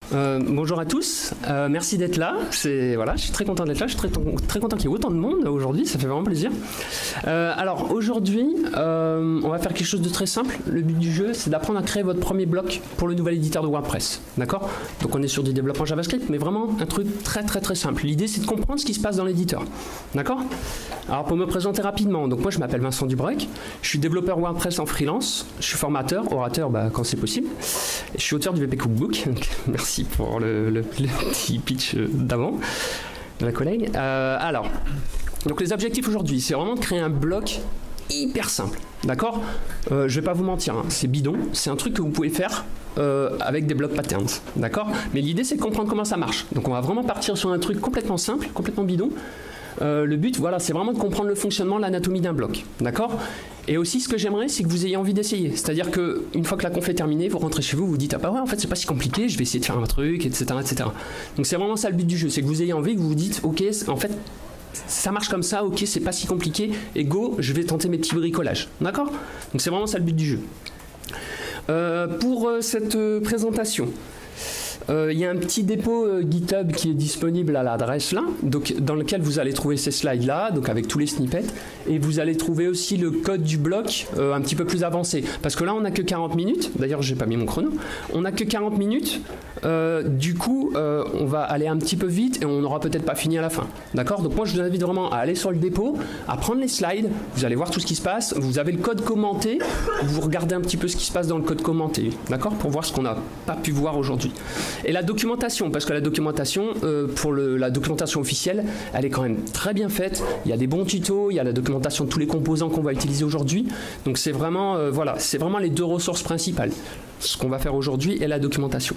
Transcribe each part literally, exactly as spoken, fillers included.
Euh, bonjour à tous, euh, merci d'être là. C'est voilà, je suis très content d'être là. Je suis très, très content qu'il y ait autant de monde aujourd'hui. Ça fait vraiment plaisir. Euh, alors aujourd'hui, euh, on va faire quelque chose de très simple. Le but du jeu, c'est d'apprendre à créer votre premier bloc pour le nouvel éditeur de WordPress. D'accord? Donc on est sur du développement JavaScript, mais vraiment un truc très très très simple. L'idée, c'est de comprendre ce qui se passe dans l'éditeur. D'accord? Alors pour me présenter rapidement, donc moi je m'appelle Vincent Dubreuil. Je suis développeur WordPress en freelance. Je suis formateur, orateur bah, quand c'est possible. Je suis auteur du V P Cookbook. Donc, merci pour le, le, le petit pitch d'avant de la collègue. Euh, alors, donc les objectifs aujourd'hui, c'est vraiment de créer un bloc hyper simple, d'accord? euh, Je vais pas vous mentir, hein, c'est bidon, c'est un truc que vous pouvez faire euh, avec des blocs patterns, d'accord? Mais l'idée, c'est de comprendre comment ça marche. Donc on va vraiment partir sur un truc complètement simple, complètement bidon. Euh, le but, voilà, c'est vraiment de comprendre le fonctionnement, l'anatomie d'un bloc, d'accord? Et aussi, ce que j'aimerais, c'est que vous ayez envie d'essayer. C'est-à-dire qu'une fois que la conf est terminée, vous rentrez chez vous, vous dites « Ah bah ouais, en fait, c'est pas si compliqué, je vais essayer de faire un truc, et cetera et cetera » Donc c'est vraiment ça le but du jeu, c'est que vous ayez envie, que vous vous dites « Ok, en fait, ça marche comme ça, ok, c'est pas si compliqué, et go, je vais tenter mes petits bricolages. » D'accord? Donc c'est vraiment ça le but du jeu. Euh, pour euh, cette euh, présentation, il euh, y a un petit dépôt euh, GitHub qui est disponible à l'adresse là, donc, dans lequel vous allez trouver ces slides là, donc avec tous les snippets, et vous allez trouver aussi le code du bloc euh, un petit peu plus avancé, parce que là on n'a que quarante minutes, d'ailleurs j'ai pas mis mon chrono, on n'a que quarante minutes, euh, du coup euh, on va aller un petit peu vite et on n'aura peut-être pas fini à la fin, d'accord? Donc moi je vous invite vraiment à aller sur le dépôt, à prendre les slides, vous allez voir tout ce qui se passe, vous avez le code commenté, vous regardez un petit peu ce qui se passe dans le code commenté, d'accord? Pour voir ce qu'on n'a pas pu voir aujourd'hui. Et la documentation, parce que la documentation, euh, pour le, la documentation officielle, elle est quand même très bien faite. Il y a des bons tutos, il y a la documentation de tous les composants qu'on va utiliser aujourd'hui. Donc c'est vraiment, euh, voilà, c'est vraiment les deux ressources principales. Ce qu'on va faire aujourd'hui est la documentation.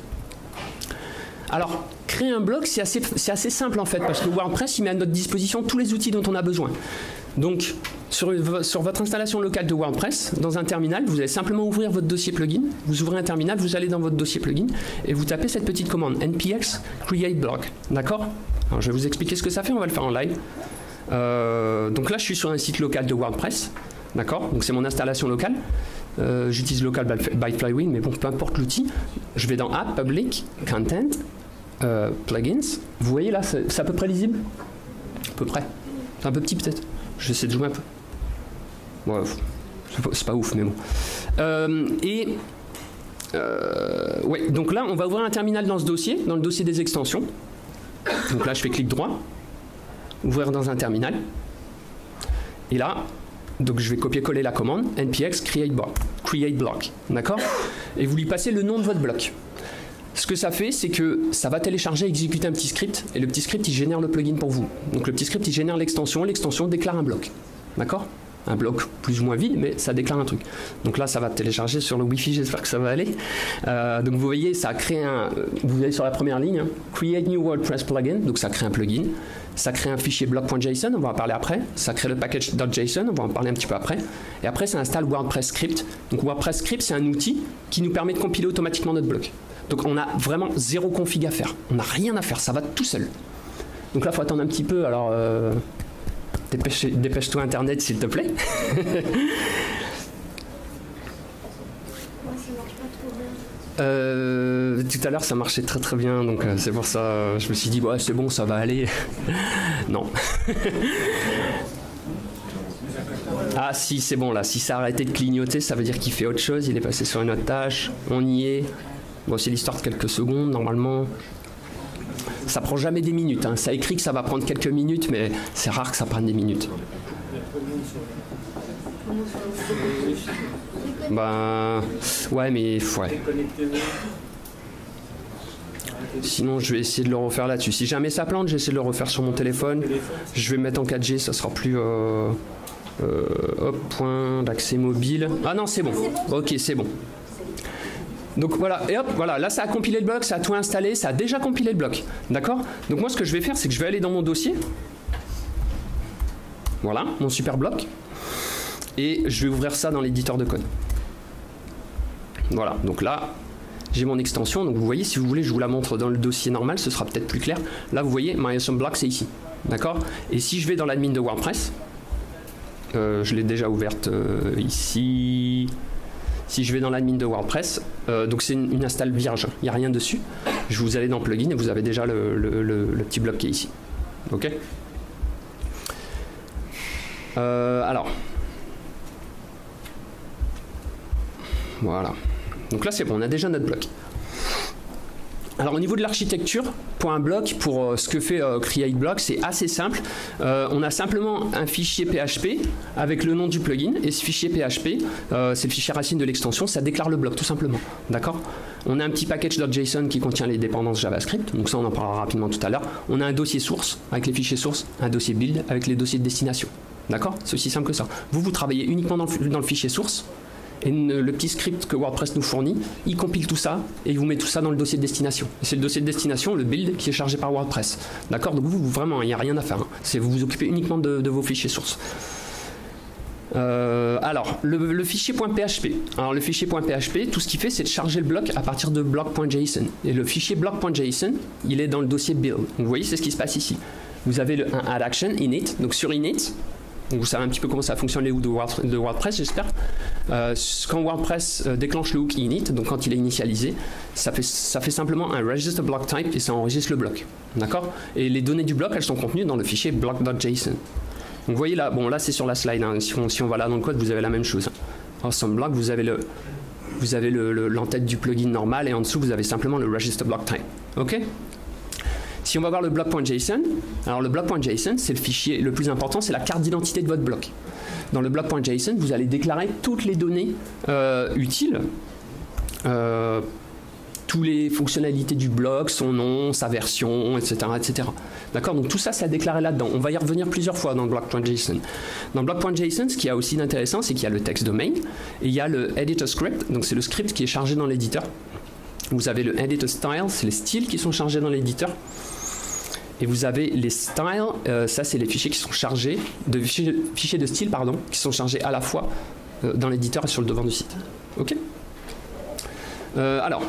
Alors, créer un bloc, c'est assez, c'est assez simple en fait, parce que WordPress, il met à notre disposition tous les outils dont on a besoin. Donc, sur, sur votre installation locale de WordPress, dans un terminal, vous allez simplement ouvrir votre dossier plugin, vous ouvrez un terminal, vous allez dans votre dossier plugin, et vous tapez cette petite commande, npx create block, d'accord? Alors, je vais vous expliquer ce que ça fait, on va le faire en live. Euh, donc là, je suis sur un site local de WordPress, d'accord? Donc c'est mon installation locale. Euh, J'utilise local by Flywheel, mais bon, peu importe l'outil. Je vais dans App, Public, Content, euh, Plugins. Vous voyez là, c'est à peu près lisible? À peu près. C'est un peu petit peut-être. J'essaie de jouer un peu. Ouais, c'est pas ouf, mais bon. Euh, et euh, ouais, donc là, on va ouvrir un terminal dans ce dossier, dans le dossier des extensions. Donc là, je fais clic droit, ouvrir dans un terminal. Et là, donc je vais copier-coller la commande npx create block, create block, d'accord? Et vous lui passez le nom de votre bloc. Ce que ça fait, c'est que ça va télécharger, exécuter un petit script, et le petit script, il génère le plugin pour vous. Donc le petit script, il génère l'extension, l'extension déclare un bloc, d'accord? Un bloc plus ou moins vide, mais ça déclare un truc. Donc là, ça va télécharger sur le Wi-Fi, j'espère que ça va aller. Euh, donc vous voyez, ça a créé un... Vous voyez sur la première ligne, hein, Create New WordPress Plugin, donc ça crée un plugin. Ça crée un fichier block.json, on va en parler après. Ça crée le package.json, on va en parler un petit peu après. Et après, ça installe WordPress Script. Donc WordPress Script, c'est un outil qui nous permet de compiler automatiquement notre bloc. Donc on a vraiment zéro config à faire. On n'a rien à faire, ça va tout seul. Donc là, il faut attendre un petit peu. Alors, euh, dépêche, dépêche-toi Internet, s'il te plaît. Euh, tout à l'heure ça marchait très très bien, donc euh, c'est pour ça euh, je me suis dit ouais, c'est bon, ça va aller. Non. Ah si, c'est bon là, si ça a arrêté de clignoter, ça veut dire qu'il fait autre chose, il est passé sur une autre tâche, on y est. Bon, c'est l'histoire de quelques secondes normalement. Ça prend jamais des minutes, hein. Ça écrit que ça va prendre quelques minutes, mais c'est rare que ça prenne des minutes. Ben ouais, mais ouais. Sinon je vais essayer de le refaire là-dessus. Si jamais ça plante, j'essaie de le refaire sur mon téléphone. Je vais mettre en quatre G, ça sera plus euh, euh, hop, point d'accès mobile. Ah non, c'est bon. Ok, c'est bon. Donc voilà, et hop, voilà, là ça a compilé le bloc, ça a tout installé, ça a déjà compilé le bloc. D'accord? Donc moi ce que je vais faire, c'est que je vais aller dans mon dossier. Voilà, mon super bloc. Et je vais ouvrir ça dans l'éditeur de code. Voilà, donc là, j'ai mon extension. Donc vous voyez, si vous voulez, je vous la montre dans le dossier normal, ce sera peut-être plus clair. Là, vous voyez, my awesome block, c'est ici. D'accord? Et si je vais dans l'admin de WordPress, euh, je l'ai déjà ouverte euh, ici. Si je vais dans l'admin de WordPress, euh, donc c'est une, une install vierge, il n'y a rien dessus. Je vous allez dans plugin et vous avez déjà le, le, le, le petit bloc qui est ici. Ok. Euh, alors. Voilà. Donc là c'est bon, on a déjà notre bloc. Alors au niveau de l'architecture, pour un bloc, pour euh, ce que fait euh, CreateBlock, c'est assez simple. Euh, on a simplement un fichier P H P avec le nom du plugin, et ce fichier P H P, euh, c'est le fichier racine de l'extension, ça déclare le bloc tout simplement. D'accord ? On a un petit package.json qui contient les dépendances JavaScript, donc ça on en parlera rapidement tout à l'heure. On a un dossier source avec les fichiers source, un dossier build avec les dossiers de destination. D'accord ? C'est aussi simple que ça. Vous, vous travaillez uniquement dans le, dans le fichier source. Et le petit script que WordPress nous fournit, il compile tout ça et il vous met tout ça dans le dossier de destination. C'est le dossier de destination, le build, qui est chargé par WordPress. D'accord ? Donc vous, vous vraiment, il n'y a rien à faire. Hein. C'est vous vous occupez uniquement de, de vos fichiers sources. Euh, alors, le, le fichier .php. Alors le fichier .php, tout ce qu'il fait, c'est de charger le bloc à partir de block.json. Et le fichier block.json, il est dans le dossier build. Donc vous voyez, c'est ce qui se passe ici. Vous avez le, un add action, init. Donc sur init, donc vous savez un petit peu comment ça fonctionne les hooks de, Word, de WordPress, j'espère. Euh, quand WordPress euh, déclenche le hook init, donc quand il est initialisé, ça fait, ça fait simplement un register block type et ça enregistre le bloc. D'accord ? Et les données du bloc, elles sont contenues dans le fichier block.json. Donc vous voyez là, bon là c'est sur la slide, hein. si, on, si on va là dans le code, vous avez la même chose. Awesome block, vous avez le, vous avez le, le, l'entête du plugin normal et en dessous vous avez simplement le register block type. Ok ? Si on va voir le block.json, alors le block.json, c'est le fichier le plus important, c'est la carte d'identité de votre bloc. Dans le block.json, vous allez déclarer toutes les données euh, utiles, euh, toutes les fonctionnalités du bloc, son nom, sa version, et cetera, et cetera. D'accord ? Donc tout ça, c'est à déclarer là-dedans. On va y revenir plusieurs fois dans le block.json. Dans le block.json, ce qu'il y a aussi d'intéressant, c'est qu'il y a le text domain et il y a le editor script, donc c'est le script qui est chargé dans l'éditeur. Vous avez le editor style, c'est les styles qui sont chargés dans l'éditeur. Et vous avez les styles, euh, ça c'est les fichiers qui sont chargés, de fichiers, fichiers de style, pardon, qui sont chargés à la fois euh, dans l'éditeur et sur le devant du site. Ok ? euh, Alors.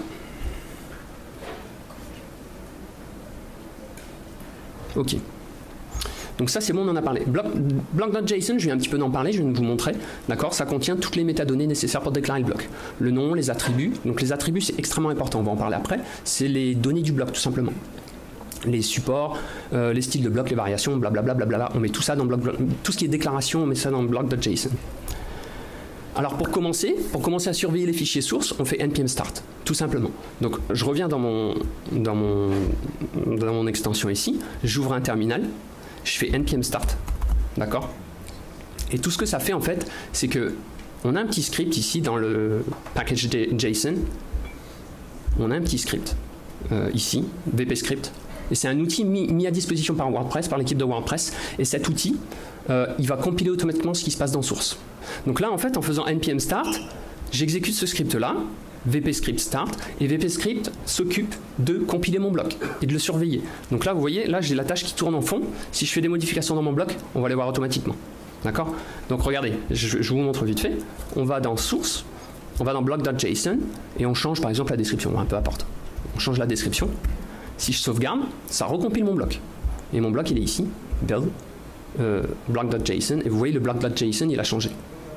Ok. Donc ça c'est bon, on en a parlé. Block.json, je viens un petit peu d'en parler, je viens de vous montrer. D'accord ? Ça contient toutes les métadonnées nécessaires pour déclarer le bloc. Le nom, les attributs. Donc les attributs c'est extrêmement important, on va en parler après. C'est les données du bloc tout simplement. Les supports, euh, les styles de bloc, les variations, blablabla, blablabla. On met tout ça dans bloc, tout ce qui est déclaration, on met ça dans block.json. Alors pour commencer, pour commencer à surveiller les fichiers sources, on fait npm start, tout simplement. Donc je reviens dans mon, dans mon, dans mon extension ici, j'ouvre un terminal, je fais npm start, d'accord ? Et tout ce que ça fait en fait, c'est que on a un petit script ici dans le package JSON, on a un petit script euh, ici, vpscript. Et c'est un outil mis, mis à disposition par WordPress, par l'équipe de WordPress. Et cet outil, euh, il va compiler automatiquement ce qui se passe dans source. Donc là, en fait, en faisant npm start, j'exécute ce script-là, vpscript start, et vpscript s'occupe de compiler mon bloc et de le surveiller. Donc là, vous voyez, là, j'ai la tâche qui tourne en fond. Si je fais des modifications dans mon bloc, on va les voir automatiquement. D'accord ? Donc regardez, je, je vous montre vite fait. On va dans source, on va dans block.json, et on change par exemple la description, un peu importe. On change la description. Si je sauvegarde, ça recompile mon bloc. Et mon bloc, il est ici, build, euh, block.json, et vous voyez, le block.json, il a changé. D'accord ?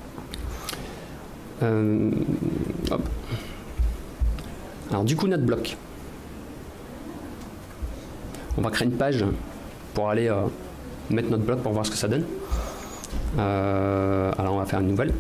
euh, hop. Alors, du coup, notre bloc. On va créer une page pour aller euh, mettre notre bloc pour voir ce que ça donne. Euh, alors, on va faire une nouvelle.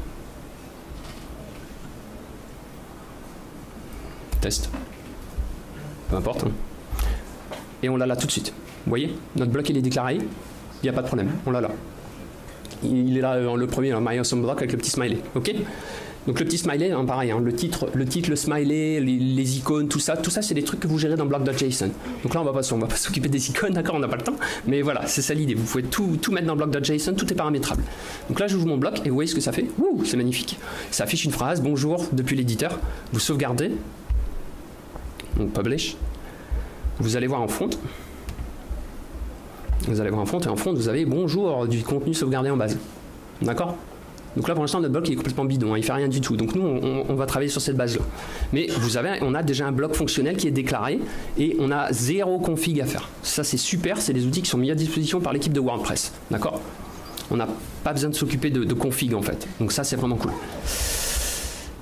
Test. Peu importe. Hein. Et on l'a là tout de suite. Vous voyez ? Notre bloc, il est déclaré. Il n'y a pas de problème. On l'a là. Il est là, euh, le premier, hein, My Awesome Block avec le petit smiley. OK ? Donc le petit smiley, hein, pareil, hein, le, titre, le titre, le smiley, les, les icônes, tout ça, tout ça, c'est des trucs que vous gérez dans block.json. Donc là, on va pas, on va pas s'occuper des icônes, d'accord, on n'a pas le temps. Mais voilà, c'est ça l'idée. Vous pouvez tout, tout mettre dans block.json, tout est paramétrable. Donc là, j'ouvre mon bloc et vous voyez ce que ça fait. Ouh, c'est magnifique. Ça affiche une phrase, bonjour, depuis l'éditeur. Vous sauvegardez. Donc publish. Vous allez voir en front. Vous allez voir en front et en front, vous avez bonjour du contenu sauvegardé en base. D'accord ? Donc là, pour l'instant, notre bloc il est complètement bidon, hein, il ne fait rien du tout. Donc nous, on, on va travailler sur cette base-là. Mais vous avez, on a déjà un bloc fonctionnel qui est déclaré et on a zéro config à faire. Ça, c'est super, c'est des outils qui sont mis à disposition par l'équipe de WordPress. D'accord ? On n'a pas besoin de s'occuper de, de config, en fait. Donc ça, c'est vraiment cool.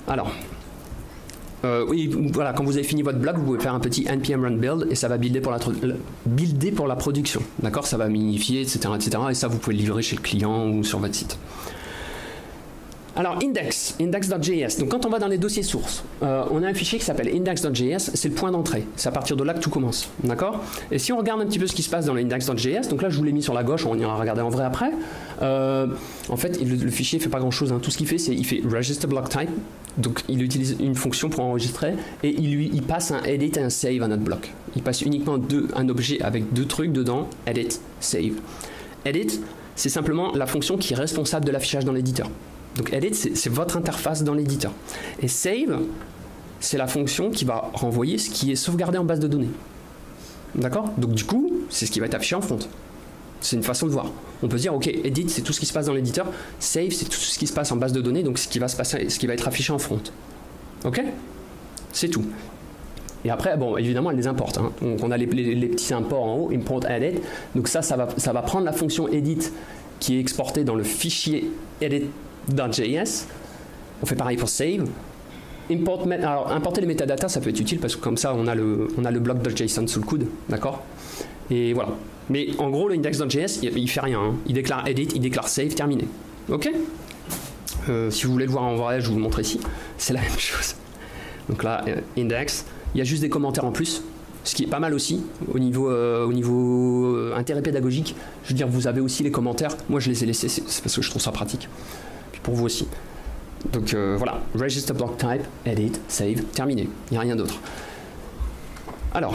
Alors, euh, oui, voilà, quand vous avez fini votre bloc, vous pouvez faire un petit npm run build et ça va builder pour la, builder pour la production. D'accord, ça va minifier, et cetera, et cetera. Et ça, vous pouvez le livrer chez le client ou sur votre site. Alors, index, index.js. Donc, quand on va dans les dossiers sources, euh, on a un fichier qui s'appelle index.js. C'est le point d'entrée. C'est à partir de là que tout commence. D'accord? Et si on regarde un petit peu ce qui se passe dans l'index.js, donc là, je vous l'ai mis sur la gauche, on ira regarder en vrai après. Euh, en fait, le, le fichier ne fait pas grand-chose. Hein. Tout ce qu'il fait, c'est il fait register block type. Donc, il utilise une fonction pour enregistrer et il, lui, il passe un edit et un save à notre bloc. Il passe uniquement deux, un objet avec deux trucs dedans, edit, save. Edit, c'est simplement la fonction qui est responsable de l'affichage dans l'éditeur. Donc edit, c'est votre interface dans l'éditeur. Et save, c'est la fonction qui va renvoyer ce qui est sauvegardé en base de données. D'accord? Donc du coup, c'est ce qui va être affiché en front. C'est une façon de voir. On peut dire, ok, edit, c'est tout ce qui se passe dans l'éditeur. Save, c'est tout ce qui se passe en base de données, donc ce qui va se passer, ce qui va être affiché en front. Ok? C'est tout. Et après, bon, évidemment, elle les importe. Hein. Donc on a les, les, les petits imports en haut, import edit. Donc ça, ça va, ça va prendre la fonction edit qui est exportée dans le fichier edit.js. On fait pareil pour save. Import, alors, importer les métadatas, ça peut être utile parce que comme ça, on a le, on a le bloc.json sous le coude. D'accord? Et voilà. Mais en gros, l'index.js, il, il fait rien. Hein. Il déclare edit, il déclare save, terminé. Ok? euh, Si vous voulez le voir en vrai, je vous le montre ici. C'est la même chose. Donc là, euh, index. Il y a juste des commentaires en plus, ce qui est pas mal aussi au niveau, euh, au niveau euh, intérêt pédagogique. Je veux dire, vous avez aussi les commentaires. Moi, je les ai laissés, c'est parce que je trouve ça pratique. Puis pour vous aussi. Donc euh, voilà, register block type, edit, save, terminé. Il n'y a rien d'autre. Alors,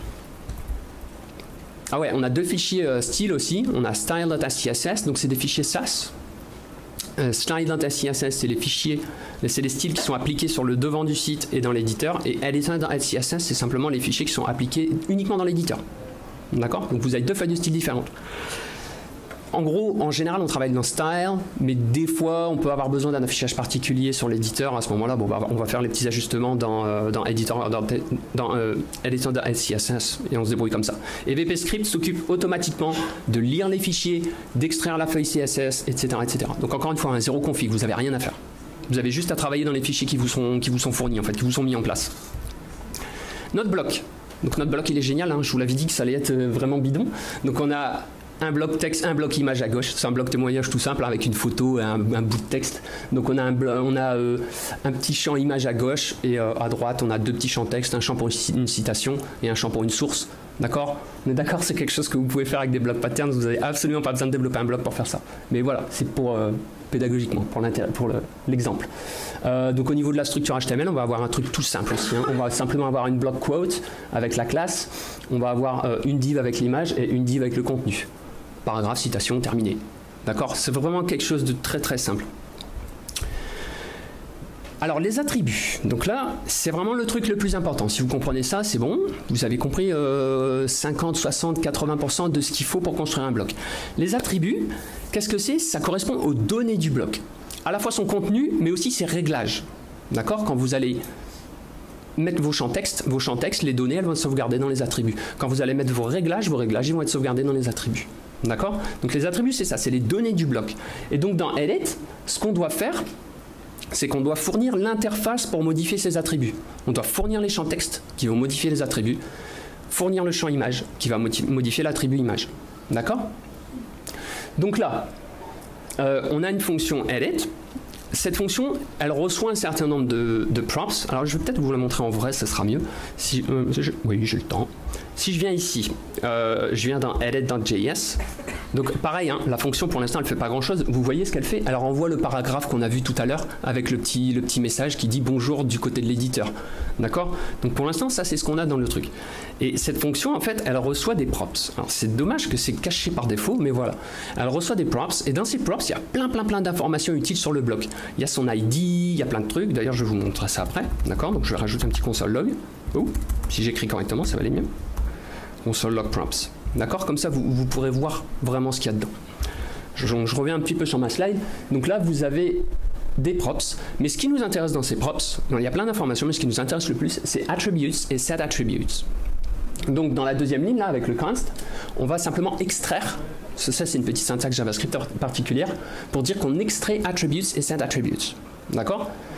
ah ouais, on a deux fichiers euh, style aussi. On a style.css, donc c'est des fichiers S A S. Euh, style.css, c'est les fichiers, c'est les styles qui sont appliqués sur le devant du site et dans l'éditeur. Et editor.css, c'est simplement les fichiers qui sont appliqués uniquement dans l'éditeur. D'accord? Donc vous avez deux feuilles de style différentes. En gros, en général, on travaille dans style, mais des fois, on peut avoir besoin d'un affichage particulier sur l'éditeur. À ce moment-là, bon, bah, on va faire les petits ajustements dans, euh, dans editor, dans, dans euh, editor.css et on se débrouille comme ça. Et V P Script s'occupe automatiquement de lire les fichiers, d'extraire la feuille C S S, et cetera, et cetera. Donc encore une fois, un zéro config, vous n'avez rien à faire. Vous avez juste à travailler dans les fichiers qui vous sont, qui vous sont fournis, en fait, qui vous sont mis en place. Notre bloc. Donc notre bloc, il est génial. Hein, je vous l'avais dit que ça allait être vraiment bidon. Donc on a un bloc texte, un bloc image à gauche. C'est un bloc témoignage tout simple avec une photo et un, un bout de texte. Donc on a un, on a, euh, un petit champ image à gauche et euh, à droite on a deux petits champs texte, un champ pour une citation et un champ pour une source. D'accord? On est d'accord, c'est quelque chose que vous pouvez faire avec des blocs patterns. Vous n'avez absolument pas besoin de développer un bloc pour faire ça. Mais voilà, c'est pour euh, pédagogiquement, pour l'exemple. Le, euh, donc au niveau de la structure H T M L, on va avoir un truc tout simple aussi. Hein. On va simplement avoir une block quote avec la classe. On va avoir euh, une div avec l'image et une div avec le contenu. Paragraphe, citation, terminé. D'accord? C'est vraiment quelque chose de très très simple. Alors les attributs. Donc là, c'est vraiment le truc le plus important. Si vous comprenez ça, c'est bon. Vous avez compris euh, cinquante, soixante, quatre-vingts pour cent de ce qu'il faut pour construire un bloc. Les attributs, qu'est-ce que c'est? Ça correspond aux données du bloc. À la fois son contenu, mais aussi ses réglages. D'accord? Quand vous allez mettre vos champs texte, vos champs texte, les données, elles vont être sauvegardées dans les attributs. Quand vous allez mettre vos réglages, vos réglages, ils vont être sauvegardés dans les attributs. D'accord? Donc les attributs, c'est ça, c'est les données du bloc. Et donc dans Edit, ce qu'on doit faire, c'est qu'on doit fournir l'interface pour modifier ces attributs. On doit fournir les champs texte qui vont modifier les attributs, fournir le champ image qui va modifier l'attribut image. D'accord? Donc là, euh, on a une fonction Edit. Cette fonction, elle reçoit un certain nombre de, de props. Alors je vais peut-être vous la montrer en vrai, ça sera mieux. Si, euh, je, oui, j'ai le temps. Si je viens ici, euh, je viens dans edit.js. Donc pareil, hein, la fonction pour l'instant elle ne fait pas grand chose. Vous voyez ce qu'elle fait? Elle renvoie le paragraphe qu'on a vu tout à l'heure avec le petit, le petit message qui dit bonjour du côté de l'éditeur. D'accord? Donc pour l'instant, ça c'est ce qu'on a dans le truc. Et cette fonction en fait, elle reçoit des props. Alors c'est dommage que c'est caché par défaut, mais voilà. Elle reçoit des props et dans ces props, il y a plein plein plein d'informations utiles sur le bloc. Il y a son I D, il y a plein de trucs. D'ailleurs, je vais vous montrer ça après. D'accord? Donc je vais rajouter un petit console log. Oh, si j'écris correctement, ça va aller mieux. Console log props. D'accord? Comme ça, vous, vous pourrez voir vraiment ce qu'il y a dedans. Je, je reviens un petit peu sur ma slide. Donc là, vous avez des props. Mais ce qui nous intéresse dans ces props, il y a plein d'informations, mais ce qui nous intéresse le plus, c'est attributes et set attributes. Donc dans la deuxième ligne, là, avec le const, on va simplement extraire. Ça, c'est une petite syntaxe JavaScript particulière pour dire qu'on extrait attributes et set attributes. D'accord?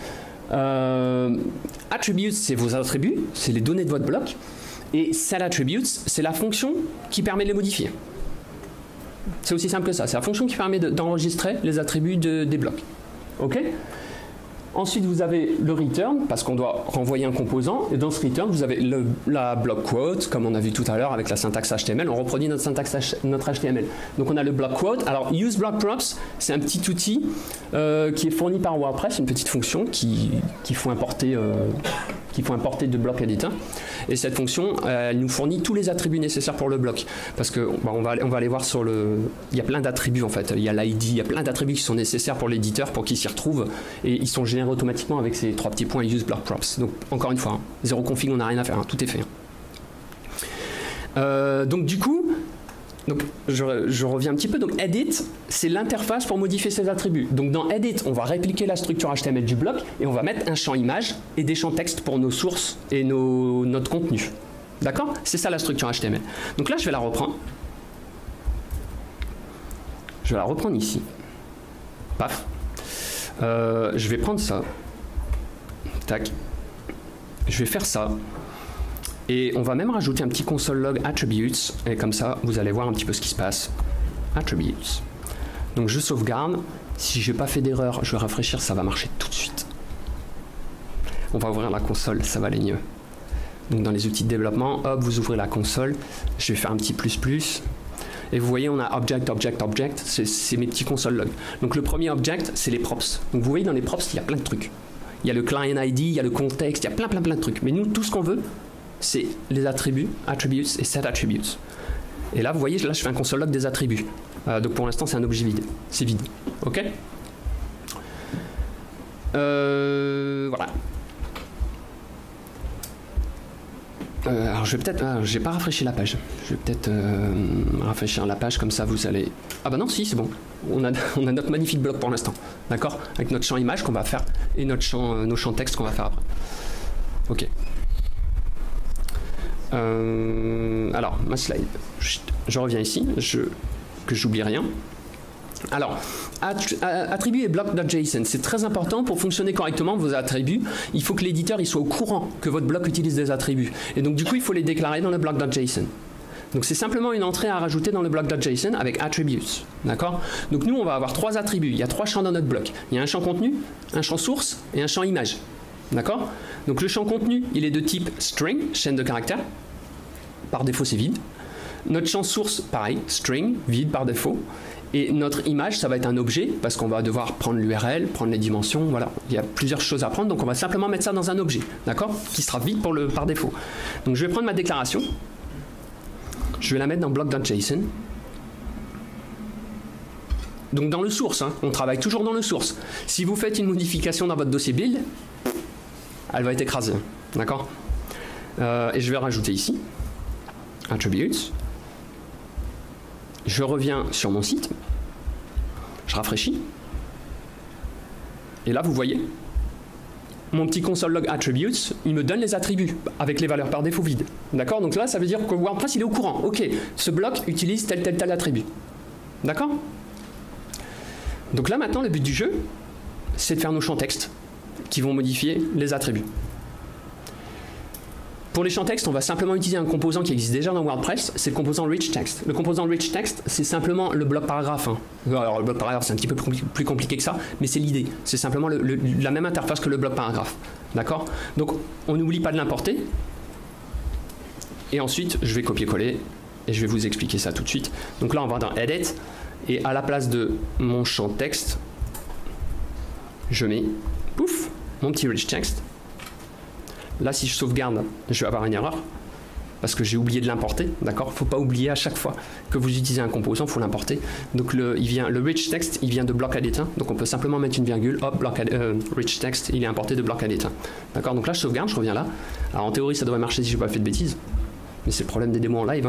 Euh, attributes, c'est vos attributs, c'est les données de votre bloc. Et setAttributes, c'est la fonction qui permet de les modifier. C'est aussi simple que ça. C'est la fonction qui permet d'enregistrer les attributs de, des blocs. OK ? Ensuite, vous avez le return, parce qu'on doit renvoyer un composant. Et dans ce return, vous avez le, la block quote, comme on a vu tout à l'heure avec la syntaxe H T M L. On reproduit notre syntaxe notre H T M L. Donc on a le block quote. Alors, use block props, c'est un petit outil euh, qui est fourni par WordPress, une petite fonction qu'il qui faut importer, euh, qu'il faut importer de block editor. Et cette fonction, euh, elle nous fournit tous les attributs nécessaires pour le bloc. Parce que bah, on, va, on va aller voir sur le... Il y a plein d'attributs en fait. Il y a l'I D, il y a plein d'attributs qui sont nécessaires pour l'éditeur pour qu'il s'y retrouve. Et ils sont générés automatiquement avec ces trois petits points use block props. Donc encore une fois, hein, zéro config, on n'a rien à faire, hein, tout est fait. Hein. Euh, donc du coup, donc, je, je reviens un petit peu. Donc edit, c'est l'interface pour modifier ces attributs. Donc dans edit, on va répliquer la structure H T M L du bloc et on va mettre un champ image et des champs texte pour nos sources et nos, notre contenu. D'accord? C'est ça la structure H T M L. Donc là, je vais la reprendre. Je vais la reprendre ici. Paf. Euh, je vais prendre ça. Tac. Je vais faire ça. Et on va même rajouter un petit console log attributes. Et comme ça, vous allez voir un petit peu ce qui se passe. Attributes. Donc je sauvegarde. Si je n'ai pas fait d'erreur, je vais rafraîchir, ça va marcher tout de suite. On va ouvrir la console, ça va aller mieux. Donc dans les outils de développement, hop, vous ouvrez la console. Je vais faire un petit plus plus. Et vous voyez, on a object, object, object. C'est mes petits console logs. Donc le premier object, c'est les props. Donc vous voyez, dans les props, il y a plein de trucs. Il y a le client I D, il y a le contexte, il y a plein, plein, plein de trucs. Mais nous, tout ce qu'on veut, c'est les attributs, attributes et setAttributes. Et là, vous voyez, là, je fais un console log des attributs. Euh, donc pour l'instant, c'est un objet vide. C'est vide. OK ? euh, Voilà. Euh, alors je vais peut-être, ah, j'ai pas rafraîchi la page. Je vais peut-être euh, rafraîchir la page comme ça vous allez. Ah bah non si c'est bon. On a, on a notre magnifique bloc pour l'instant, d'accord, avec notre champ image qu'on va faire et notre champ, euh, nos champs texte qu'on va faire après. Ok. Euh, alors ma slide. Je, je reviens ici, je, que j'oublie rien. Alors, attributs et bloc.json, c'est très important pour fonctionner correctement vos attributs. Il faut que l'éditeur il soit au courant que votre bloc utilise des attributs. Et donc du coup, il faut les déclarer dans le bloc.json. Donc c'est simplement une entrée à rajouter dans le bloc.json avec attributes. D'accord? Donc nous, on va avoir trois attributs. Il y a trois champs dans notre bloc. Il y a un champ contenu, un champ source et un champ image. D'accord? Donc le champ contenu, il est de type string, chaîne de caractères. Par défaut, c'est vide. Notre champ source, pareil, string, vide par défaut. Et notre image, ça va être un objet, parce qu'on va devoir prendre l'U R L, prendre les dimensions, voilà. Il y a plusieurs choses à prendre, donc on va simplement mettre ça dans un objet, d'accord? Qui sera vide pour le, par défaut. Donc je vais prendre ma déclaration. Je vais la mettre dans bloc.json. Donc dans le source, hein, on travaille toujours dans le source. Si vous faites une modification dans votre dossier build, elle va être écrasée, d'accord? euh, Et je vais rajouter ici, attributes. Je reviens sur mon site, je rafraîchis, et là vous voyez, mon petit console log attributes, il me donne les attributs avec les valeurs par défaut vides. D'accord? Donc là, ça veut dire que WordPress il est au courant. Ok, ce bloc utilise tel, tel, tel attribut. D'accord? Donc là maintenant, le but du jeu, c'est de faire nos champs texte qui vont modifier les attributs. Pour les champs texte, on va simplement utiliser un composant qui existe déjà dans WordPress, c'est le composant rich text. Le composant rich text, c'est simplement le bloc paragraphe. Hein. Alors le bloc paragraphe, c'est un petit peu plus compliqué que ça, mais c'est l'idée. C'est simplement le, le, la même interface que le bloc paragraphe. D'accord? Donc on n'oublie pas de l'importer. Et ensuite, je vais copier-coller et je vais vous expliquer ça tout de suite. Donc là, on va dans Edit et à la place de mon champ texte, je mets, pouf, mon petit rich text. Là, si je sauvegarde, je vais avoir une erreur parce que j'ai oublié de l'importer, d'accord? Faut pas oublier à chaque fois que vous utilisez un composant, faut l'importer. Donc le, il vient, le rich text, il vient de block editor, donc on peut simplement mettre une virgule, hop, block, euh, rich text, il est importé de block editor, d'accord? Donc là, je sauvegarde, je reviens là. Alors en théorie, ça devrait marcher si j'ai pas fait de bêtises, mais c'est le problème des démos en live. Hein.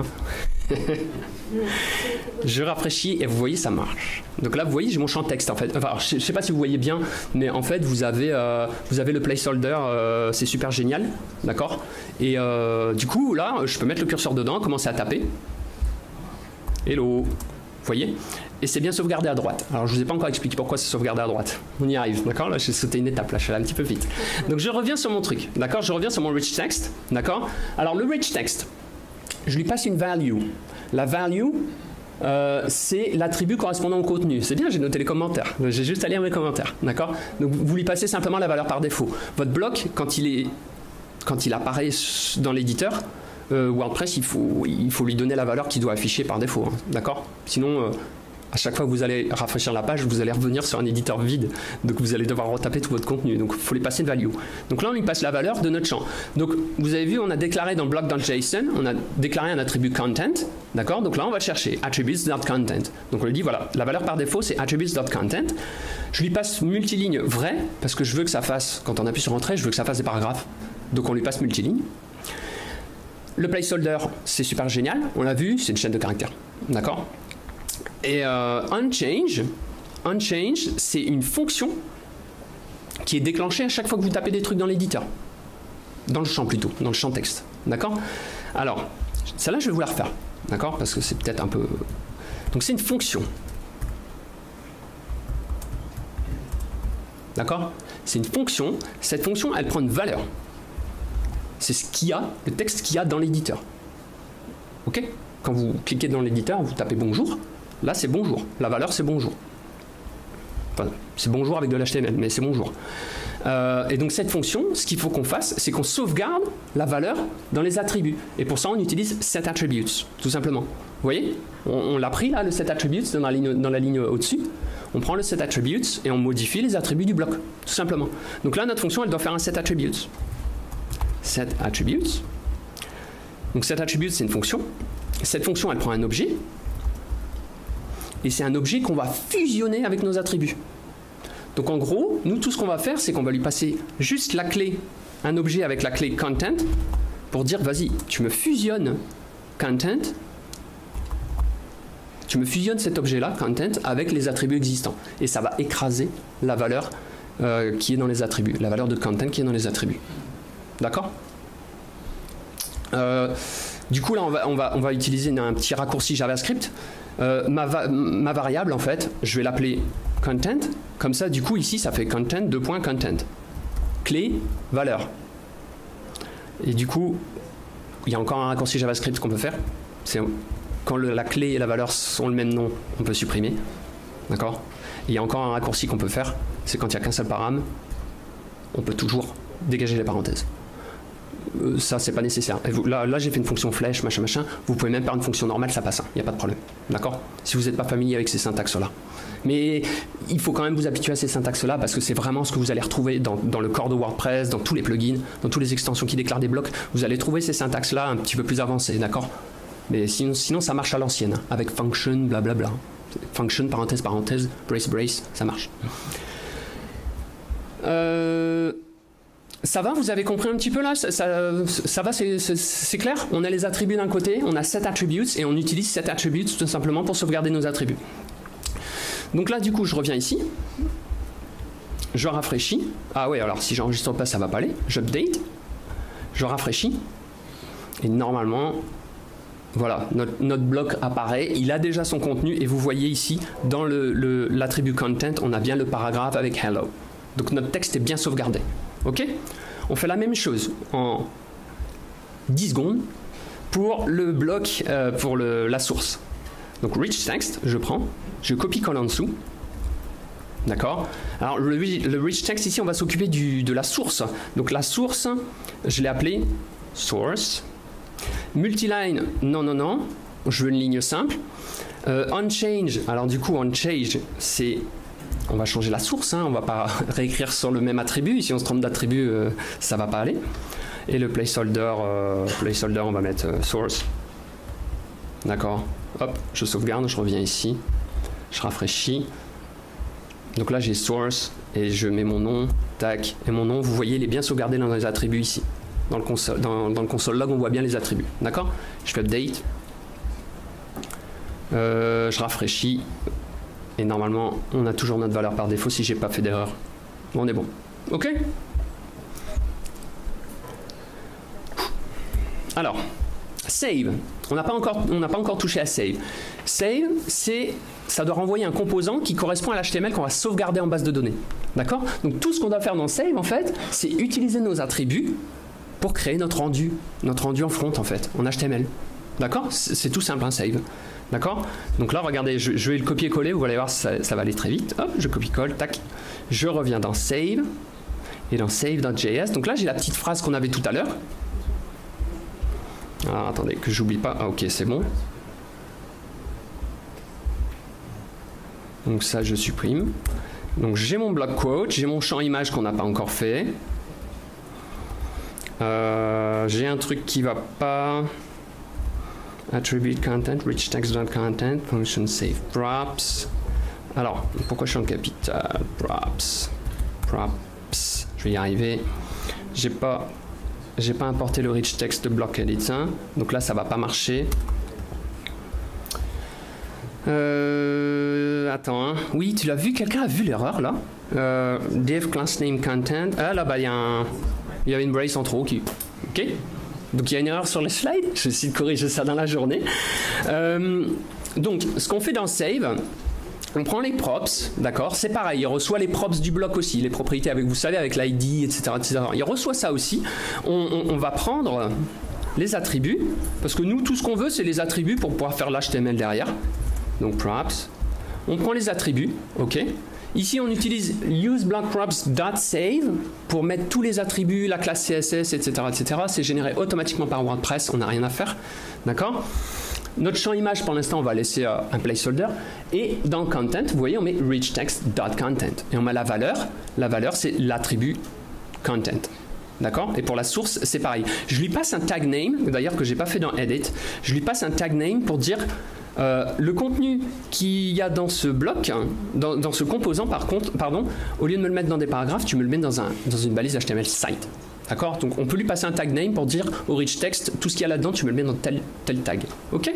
Je rafraîchis et vous voyez ça marche. Donc là vous voyez j'ai mon champ texte en fait. Enfin, je ne sais pas si vous voyez bien, mais en fait vous avez, euh, vous avez le placeholder, euh, c'est super génial, d'accord. Et euh, du coup là je peux mettre le curseur dedans, commencer à taper. Hello, vous voyez. et c'est bien sauvegardé à droite. Alors je ne vous ai pas encore expliqué pourquoi c'est sauvegardé à droite. On y arrive, d'accord? Là j'ai sauté une étape, là je suis allé un petit peu vite. Donc je reviens sur mon truc, d'accord? Je reviens sur mon rich text, d'accord? Alors le rich text, je lui passe une value. La value, euh, c'est l'attribut correspondant au contenu. C'est bien, j'ai noté les commentaires. J'ai juste à lire mes commentaires, d'accord? Donc vous lui passez simplement la valeur par défaut. Votre bloc, quand il est, quand il apparaît dans l'éditeur, euh, WordPress, il faut, il faut lui donner la valeur qu'il doit afficher par défaut, hein, d'accord? Sinon, euh, à chaque fois que vous allez rafraîchir la page, vous allez revenir sur un éditeur vide. Donc vous allez devoir retaper tout votre contenu. Donc il faut lui passer une value. Donc là, on lui passe la valeur de notre champ. Donc vous avez vu, on a déclaré dans le bloc.json, on a déclaré un attribut content. D'accord? Donc là, on va chercher attributes.content. Donc on lui dit, voilà, la valeur par défaut, c'est attributes.content. Je lui passe multiligne vrai, parce que je veux que ça fasse, quand on appuie sur entrée, je veux que ça fasse des paragraphes. Donc on lui passe multiligne. Le placeholder, c'est super génial. On l'a vu, c'est une chaîne de caractères. D'accord? Et euh, onChange, onChange, c'est une fonction qui est déclenchée à chaque fois que vous tapez des trucs dans l'éditeur. Dans le champ plutôt, dans le champ texte. D'accord? Alors, celle-là, je vais vous la refaire. D'accord? Parce que c'est peut-être un peu... Donc, c'est une fonction. D'accord? C'est une fonction. Cette fonction, elle prend une valeur. C'est ce qu'il y a, le texte qu'il y a dans l'éditeur. OK? Quand vous cliquez dans l'éditeur, vous tapez bonjour. Là, c'est bonjour. La valeur, c'est bonjour. Enfin, c'est bonjour avec de l'H T M L, mais c'est bonjour. Euh, et donc, cette fonction, ce qu'il faut qu'on fasse, c'est qu'on sauvegarde la valeur dans les attributs. Et pour ça, on utilise setAttributes, tout simplement. Vous voyez? On, on l'a pris, là, le setAttributes, dans la ligne, dans la ligne au-dessus. On prend le setAttributes et on modifie les attributs du bloc, tout simplement. Donc là, notre fonction, elle doit faire un setAttributes. SetAttributes. Donc, setAttributes, c'est une fonction. Cette fonction, elle prend un objet. Et c'est un objet qu'on va fusionner avec nos attributs. Donc en gros, nous, tout ce qu'on va faire, c'est qu'on va lui passer juste la clé, un objet avec la clé content, pour dire, vas-y, tu me fusionnes content, tu me fusionnes cet objet-là, content, avec les attributs existants. Et ça va écraser la valeur euh, qui est dans les attributs, la valeur de content qui est dans les attributs. D'accord? euh, Du coup, là, on va, on va, on va utiliser un petit raccourci JavaScript. Euh, ma, va ma variable, en fait, je vais l'appeler content. Comme ça, du coup, ici, ça fait content, deux points, content. Clé, valeur. Et du coup, il y a encore un raccourci JavaScript qu'on peut faire. C'est quand le, la clé et la valeur sont le même nom, on peut supprimer. D'accord? Il y a encore un raccourci qu'on peut faire. C'est quand il n'y a qu'un seul param, on peut toujours dégager les parenthèses. Euh, ça, c'est pas nécessaire. Et vous, là, là j'ai fait une fonction flèche, machin, machin. Vous pouvez même faire une fonction normale, ça passe. Il hein, n'y a pas de problème. D'accord? Si vous n'êtes pas familier avec ces syntaxes-là. Mais il faut quand même vous habituer à ces syntaxes-là parce que c'est vraiment ce que vous allez retrouver dans, dans le corps de WordPress, dans tous les plugins, dans toutes les extensions qui déclarent des blocs. Vous allez trouver ces syntaxes-là un petit peu plus avancées. D'accord? Mais sinon, sinon, ça marche à l'ancienne. Hein, avec function, blablabla. Function, parenthèse, parenthèse, brace, brace, ça marche. Euh... Ça va, vous avez compris un petit peu là? Ça, ça, ça va, c'est clair? On a les attributs d'un côté, on a setAttributes et on utilise setAttributes tout simplement pour sauvegarder nos attributs. Donc là, du coup, je reviens ici. Je rafraîchis. Ah ouais, alors si j'enregistre pas, ça va pas aller. J'update. Je rafraîchis. Et normalement, voilà, notre, notre bloc apparaît. Il a déjà son contenu et vous voyez ici, dans l'attribut content, on a bien le paragraphe avec hello. Donc notre texte est bien sauvegardé. Ok? On fait la même chose en dix secondes pour le bloc, euh, pour le, la source. Donc rich text, je prends, je copie-colle en dessous. D'accord? Alors le, le rich text ici, on va s'occuper de la source. Donc la source, je l'ai appelée source. Multiline, non, non, non. Je veux une ligne simple. Euh, onChange, alors du coup onChange, c'est... On va changer la source, hein, on ne va pas réécrire sur le même attribut. Si on se trompe d'attribut, euh, ça ne va pas aller. Et le placeholder, euh, placeholder on va mettre euh, source. D'accord. Hop, je sauvegarde, je reviens ici. Je rafraîchis. Donc là, j'ai source et je mets mon nom. Tac. Et mon nom, vous voyez, il est bien sauvegardé dans les attributs ici. Dans le console, dans, dans le console log, on voit bien les attributs. D'accord? Je fais update. Euh, je rafraîchis. Et normalement, on a toujours notre valeur par défaut si j'ai pas fait d'erreur. On est bon. OK? Alors, save. On n'a pas encore, on n'a pas encore touché à save. Save, c'est, ça doit renvoyer un composant qui correspond à l'H T M L qu'on va sauvegarder en base de données. D'accord? Donc tout ce qu'on doit faire dans Save, en fait, c'est utiliser nos attributs pour créer notre rendu, notre rendu en front, en fait, en H T M L. D'accord? C'est tout simple, un Save. D'accord? Donc là, regardez, je, je vais le copier-coller, vous allez voir, ça, ça va aller très vite. Hop, je copie-colle, tac. Je reviens dans Save, et dans Save.js. Donc là, j'ai la petite phrase qu'on avait tout à l'heure. Alors, attendez, que j'oublie pas. Ah, ok, c'est bon. Donc ça, je supprime. Donc j'ai mon block quote, j'ai mon champ image qu'on n'a pas encore fait. Euh, j'ai un truc qui va pas. Attribute content, rich text.content, function save props. Alors, pourquoi je suis en capital? Props, props, je vais y arriver. J'ai pas, j'ai pas importé le rich text de block edit, hein, donc là ça va pas marcher. Euh, attends, hein. Oui, tu l'as vu, quelqu'un a vu l'erreur là? euh, Div class name content. Ah là, bah il y a un, il y avait une brace en trop qui, ok. Donc il y a une erreur sur les slides, je vais essayer de corriger ça dans la journée. Euh, donc ce qu'on fait dans Save, on prend les props, d'accord, c'est pareil, il reçoit les props du bloc aussi, les propriétés avec, vous savez, avec l'I D, et cetera, et cetera. Il reçoit ça aussi. On, on, on va prendre les attributs, parce que nous, tout ce qu'on veut, c'est les attributs pour pouvoir faire l'H T M L derrière. Donc props, on prend les attributs, ok. Ici, on utilise useBlockProps.save pour mettre tous les attributs, la classe C S S, et cetera, et cetera. C'est généré automatiquement par WordPress, on n'a rien à faire. D'accord? Notre champ image, pour l'instant, on va laisser euh, un placeholder. Et dans content, vous voyez, on met richText.content. Et on met la valeur. La valeur, c'est l'attribut content. D'accord? Et pour la source, c'est pareil. Je lui passe un tag name, d'ailleurs que je n'ai pas fait dans Edit. Je lui passe un tag name pour dire euh, le contenu qu'il y a dans ce bloc, dans, dans ce composant, par contre, pardon, au lieu de me le mettre dans des paragraphes, tu me le mets dans, un, dans une balise H T M L site. D'accord? Donc on peut lui passer un tag name pour dire au rich text, tout ce qu'il y a là-dedans, tu me le mets dans tel, tel tag. Ok?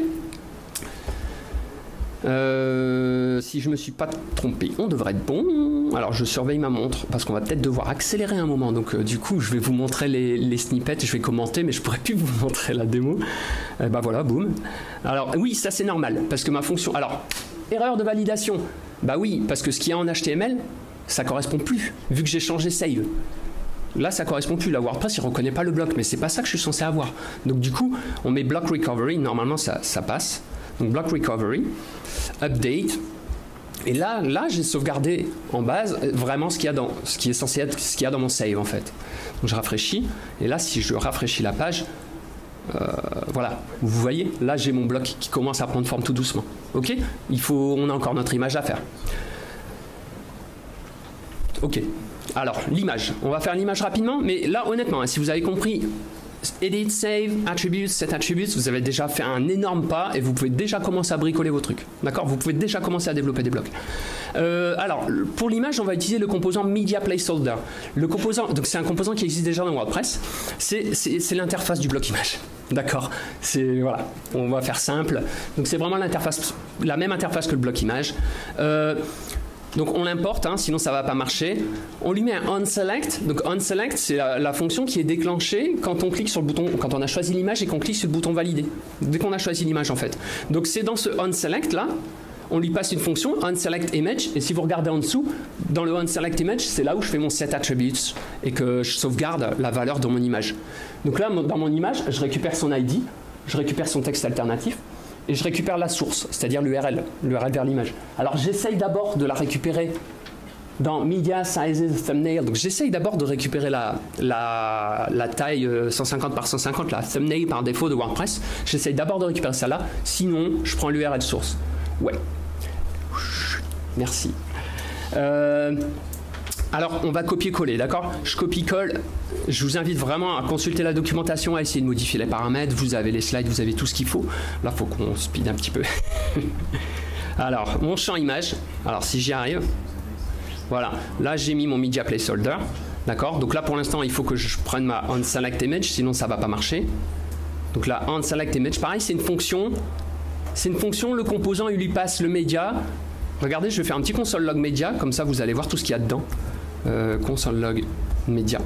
Euh, si je ne me suis pas trompé, on devrait être bon. Alors je surveille ma montre parce qu'on va peut-être devoir accélérer un moment. Donc euh, du coup, je vais vous montrer les, les snippets, je vais commenter, mais je pourrais plus vous montrer la démo. Euh, bah voilà, boum. Alors oui, ça c'est normal parce que ma fonction. Alors erreur de validation. Bah oui, parce que ce qu'il y a en H T M L, ça correspond plus vu que j'ai changé save. Là, ça correspond plus. La WordPress, il reconnaît pas le bloc, mais c'est pas ça que je suis censé avoir. Donc du coup, on met block recovery. Normalement, ça, ça passe. Donc block recovery, update. Et là, là, j'ai sauvegardé en base vraiment ce qu'il y a dans, ce qui est censé être, ce qu'il y a dans mon save en fait. Donc je rafraîchis. Et là, si je rafraîchis la page, euh, voilà. Vous voyez, là, j'ai mon bloc qui commence à prendre forme tout doucement. Ok. Il faut, on a encore notre image à faire. Ok. Alors, l'image. On va faire l'image rapidement, mais là, honnêtement, hein, si vous avez compris, Edit, Save, Attributes, Set Attributes, vous avez déjà fait un énorme pas et vous pouvez déjà commencer à bricoler vos trucs. D'accord? Vous pouvez déjà commencer à développer des blocs. Euh, alors, pour l'image, on va utiliser le composant Media Placeholder. Le composant, donc c'est un composant qui existe déjà dans WordPress. C'est l'interface du bloc image. D'accord? C'est voilà. On va faire simple. Donc c'est vraiment l'interface, la même interface que le bloc image. Euh, Donc on l'importe, hein, sinon ça ne va pas marcher. On lui met un onSelect. Donc onSelect, c'est la, la fonction qui est déclenchée quand on clique sur le bouton, quand on a choisi l'image et qu'on clique sur le bouton valider. Dès qu'on a choisi l'image en fait. Donc c'est dans ce onSelect là, on lui passe une fonction onSelectImage. Et si vous regardez en dessous, dans le onSelectImage, c'est là où je fais mon set attributes et que je sauvegarde la valeur de mon image. Donc là, dans mon image, je récupère son I D, je récupère son texte alternatif. Et je récupère la source, c'est-à-dire l'U R L, l'U R L vers l'image. Alors j'essaye d'abord de la récupérer dans Media Sizes Thumbnail. Donc j'essaye d'abord de récupérer la, la, la taille cent cinquante par cent cinquante, la thumbnail par défaut de WordPress. J'essaye d'abord de récupérer ça là, sinon je prends l'U R L source. Ouais. Merci. Euh, alors on va copier-coller, d'accord? Je copie-colle. Je vous invite vraiment à consulter la documentation, à essayer de modifier les paramètres. Vous avez les slides, vous avez tout ce qu'il faut. Là, il faut qu'on speed un petit peu. Alors, mon champ image. Alors, si j'y arrive. Voilà. Là, j'ai mis mon Media Placeholder. D'accord? Donc là, pour l'instant, il faut que je prenne ma onSelectImage, sinon ça ne va pas marcher. Donc là, onSelectImage, pareil, c'est une fonction. C'est une fonction, le composant, il lui passe le média. Regardez, je vais faire un petit console log média. Comme ça, vous allez voir tout ce qu'il y a dedans. Euh, console log média.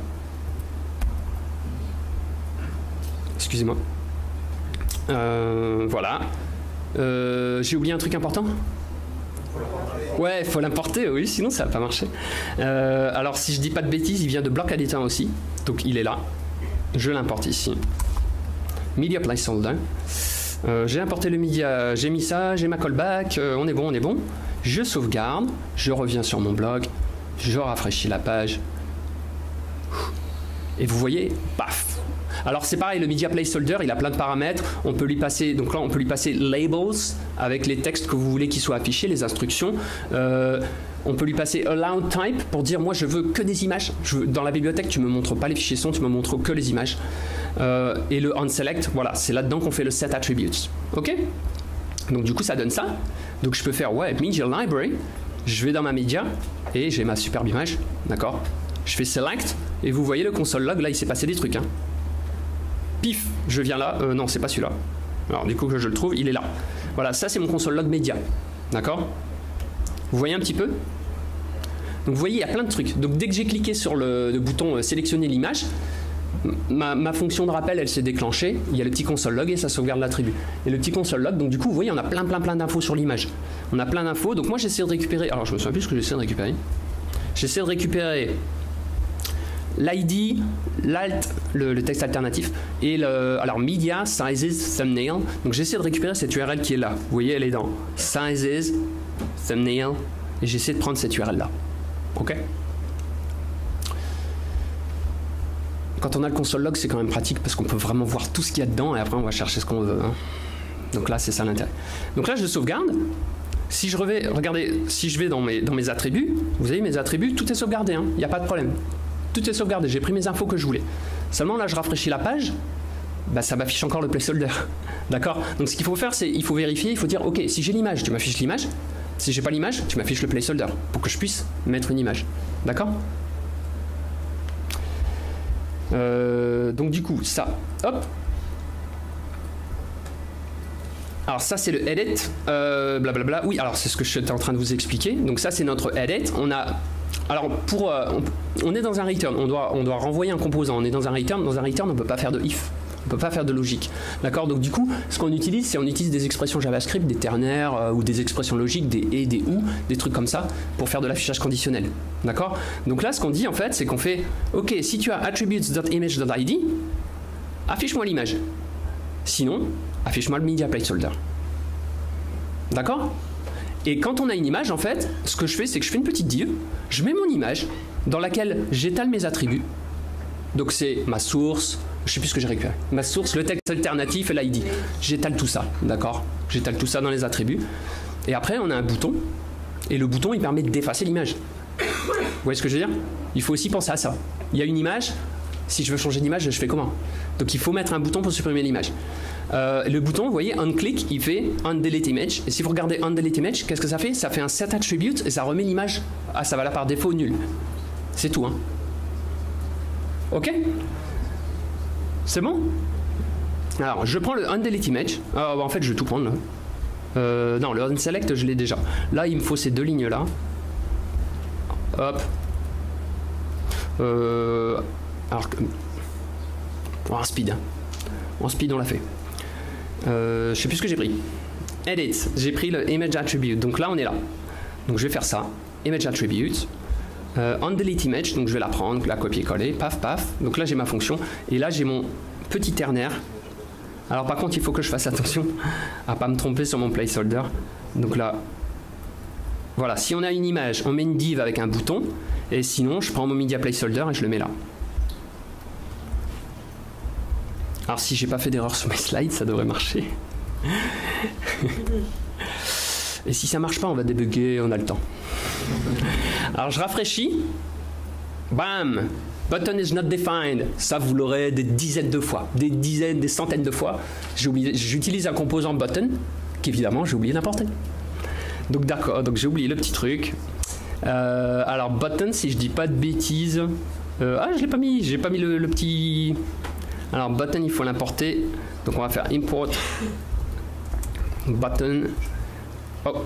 Excusez-moi. Euh, voilà. Euh, J'ai oublié un truc important? Ouais, il faut l'importer, oui, sinon ça va pas marcher. Euh, alors si je dis pas de bêtises, il vient de bloc editor aussi, donc il est là. Je l'importe ici. Media placeholder. Euh, j'ai importé le media, j'ai mis ça, j'ai ma callback, euh, on est bon, on est bon. Je sauvegarde, je reviens sur mon blog, je rafraîchis la page. Et vous voyez, paf. Alors c'est pareil, le media placeholder, il a plein de paramètres. On peut lui passer, donc là on peut lui passer labels avec les textes que vous voulez qu'ils soient affichés, les instructions. Euh, on peut lui passer allow type pour dire moi je veux que des images. Je veux, dans la bibliothèque tu me montres pas les fichiers son, tu me montres que les images. Euh, et le onSelect, voilà, c'est là-dedans qu'on fait le set attributes. Ok? Donc du coup ça donne ça. Donc je peux faire ouais media library. Je vais dans ma média et j'ai ma superbe image, d'accord? Je fais select et vous voyez le console log, là il s'est passé des trucs. Hein. Pif, je viens là, euh, non c'est pas celui-là. Alors du coup que je le trouve, il est là. Voilà, ça c'est mon console log média, d'accord? Vous voyez un petit peu? Donc vous voyez, il y a plein de trucs. Donc dès que j'ai cliqué sur le, le bouton euh, sélectionner l'image, ma, ma fonction de rappel elle s'est déclenchée, il y a le petit console log et ça sauvegarde l'attribut. Et le petit console log, donc du coup vous voyez on a plein plein plein d'infos sur l'image. On a plein d'infos, donc moi j'essaie de récupérer, alors je me souviens plus ce que j'essaie de récupérer. J'essaie de récupérer l'I D, l'alt, le, le texte alternatif, et le, alors media, sizes, thumbnail. Donc j'essaie de récupérer cette U R L qui est là. Vous voyez, elle est dans sizes, thumbnail, et j'essaie de prendre cette U R L là. Ok? Quand on a le console log, c'est quand même pratique parce qu'on peut vraiment voir tout ce qu'il y a dedans et après on va chercher ce qu'on veut. Hein. Donc là, c'est ça l'intérêt. Donc là, je sauvegarde. Si je revais, regardez, si je vais dans mes, dans mes attributs, vous voyez mes attributs, tout est sauvegardé, il n'y a pas de problème. Tout est sauvegardé, j'ai pris mes infos que je voulais. Seulement là, je rafraîchis la page, bah, ça m'affiche encore le placeholder. D'accord? Donc ce qu'il faut faire, c'est il faut vérifier, il faut dire, ok, si j'ai l'image, tu m'affiches l'image. Si j'ai pas l'image, tu m'affiches le placeholder pour que je puisse mettre une image. D'accord? euh, Donc du coup, ça, hop. Alors ça c'est le edit, euh, blablabla. Oui, alors c'est ce que j'étais en train de vous expliquer. Donc ça c'est notre edit. On a, alors pour, euh, on, on est dans un return. On doit, on doit renvoyer un composant. On est dans un return. Dans un return, on peut pas faire de if. On peut pas faire de logique. D'accord. Donc du coup, ce qu'on utilise, c'est on utilise des expressions JavaScript, des ternaires euh, ou des expressions logiques, des et, des ou, des trucs comme ça, pour faire de l'affichage conditionnel. D'accord. Donc là, ce qu'on dit en fait, c'est qu'on fait, ok, si tu as attributes.image.id, affiche-moi l'image. Sinon, affiche-moi le media placeholder. D'accord? Et quand on a une image, en fait, ce que je fais, c'est que je fais une petite div, je mets mon image dans laquelle j'étale mes attributs. Donc c'est ma source, je sais plus ce que j'ai récupéré. Ma source, le texte alternatif et l'I D. J'étale tout ça, d'accord? J'étale tout ça dans les attributs. Et après, on a un bouton. Et le bouton, il permet d'effacer l'image. Vous voyez ce que je veux dire? Il faut aussi penser à ça. Il y a une image. Si je veux changer d'image, je fais comment? Donc il faut mettre un bouton pour supprimer l'image. Euh, le bouton, vous voyez, on click, il fait on delete image. Et si vous regardez on delete image, qu'est-ce que ça fait? Ça fait un set attribute et ça remet l'image. Ah, ça va là par défaut nul. C'est tout, hein. Ok? C'est bon? Alors, je prends le on delete image. Ah, bah, en fait, je vais tout prendre là. Euh, non, le on select, je l'ai déjà. Là, il me faut ces deux lignes là. Hop. Euh. Alors que... Oh, en speed. Hein. En speed, on l'a fait. Euh, je sais plus ce que j'ai pris. Edit. J'ai pris le image attribute. Donc là, on est là. Donc je vais faire ça. Image attribute. Euh, on delete image. Donc je vais la prendre, la copier-coller. Paf, paf. Donc là, j'ai ma fonction. Et là, j'ai mon petit ternaire. Alors par contre, il faut que je fasse attention à pas me tromper sur mon placeholder. Donc là, voilà. Si on a une image, on met une div avec un bouton. Et sinon, je prends mon media placeholder et je le mets là. Alors si j'ai pas fait d'erreur sur mes slides, ça devrait marcher. Et si ça marche pas, on va débugger, on a le temps. Alors je rafraîchis. Bam! Button is not defined. Ça, vous l'aurez des dizaines de fois. Des dizaines, des centaines de fois. J'utilise un composant button qu'évidemment j'ai oublié d'importer. Donc d'accord, donc j'ai oublié le petit truc. Euh, alors button, si je dis pas de bêtises... Euh, ah, je l'ai pas mis, j'ai pas mis le, le petit... Alors button, il faut l'importer. Donc on va faire import button. Oh.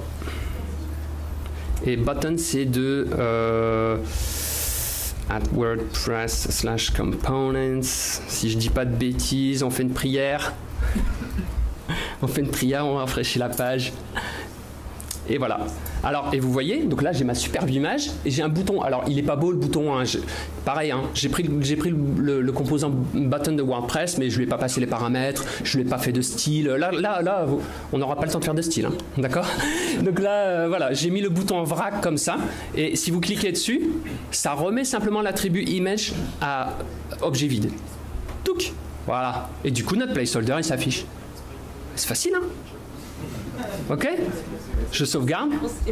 Et button, c'est de euh, at WordPress slash components. Si je dis pas de bêtises, on fait une prière. On fait une triade, on rafraîchit la page. Et voilà. Alors, et vous voyez, donc là j'ai ma superbe image et j'ai un bouton. Alors, il est pas beau le bouton. Hein. Je, pareil, hein, j'ai pris, j'ai pris le, le, le composant button de WordPress, mais je lui ai pas passé les paramètres, je lui ai pas fait de style. Là, là, là, on n'aura pas le temps de faire de style, hein, d'accord? Donc là, euh, voilà, j'ai mis le bouton en vrac comme ça. Et si vous cliquez dessus, ça remet simplement l'attribut image à objet vide. Touc, voilà. Et du coup, notre placeholder il s'affiche. C'est facile, hein? Ok? Je sauvegarde.